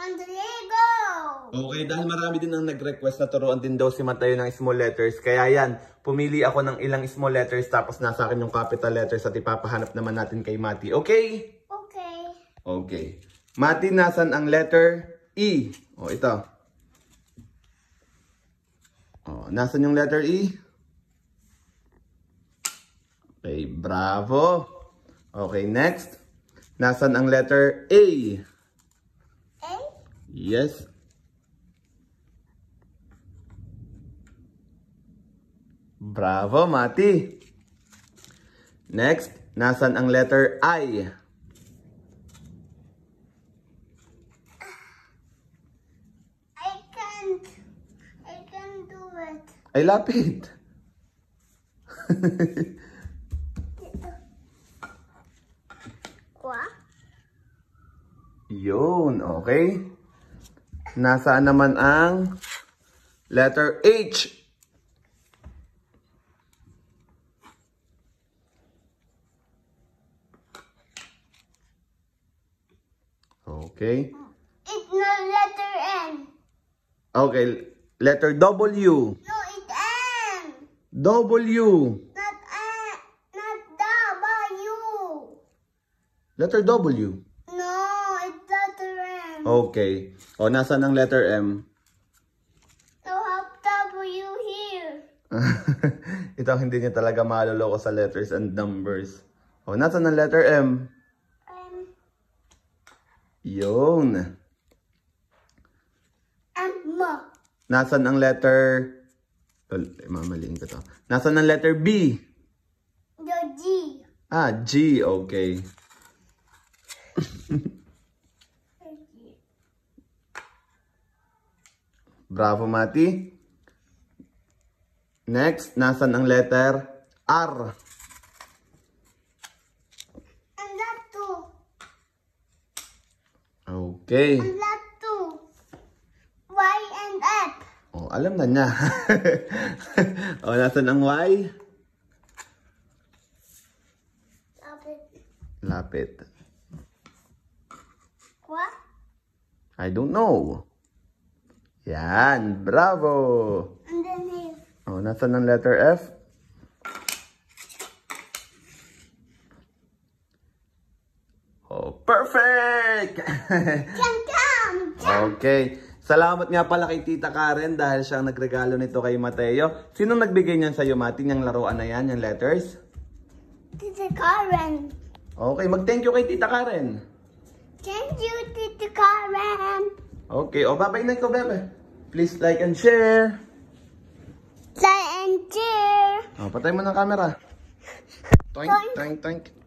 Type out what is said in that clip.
1, 2, 3, go! Okay, dahil marami din ang nag-request na turuan din daw si Mateo ng small letters. Kaya yan, pumili ako ng ilang small letters tapos nasa akin yung capital letters at ipapahanap naman natin kay Mati. Okay? Okay. Okay. Mati, nasan ang letter E? O, ito. O, nasan yung letter E? Okay, bravo. Okay, next. Nasan ang letter A? A? Yes. Bravo, Mati. Next, nasan ang letter I? I can't do it. Ay, lapit. Kwa? Yun, okay. Nasaan naman ang letter H? Okay. It's no letter N. Okay, letter W. No, it's N. W. Not N. Not W. Letter W. No, it's letter M. Okay. O, nasaan ang letter M? No, have W here. Ito hindi niya talaga maloloko sa letters and numbers. O, nasaan ang letter M? Yun. M. Nasaan ang letter... mamaliin ko to. Nasaan ang letter B? The G. Ah, G. Okay. Bravo, Mati. Next, nasaan ang letter R? And that too. Okay. And that too. Y and F. Oh, alam na niya. Oh, nasaan ang Y? Lapit. What? I don't know. Yan. Bravo. And then here. Oh, nasaan ang letter F? Oh, perfect! Come, come. Okay. Salamat nga pala kay Tita Karen dahil siya ang nagregalo nito kay Mateo. Sinong nagbigay niyan sa'yo, Mati? Yung laruan na yan, yung letters? Tita Karen. Okay, mag-thank you kay Tita Karen. Thank you, Tita Karen. Okay, o babay na ko, bebe. Please like and share. Like and share. O, patay mo ng camera. Toink, toink, toink.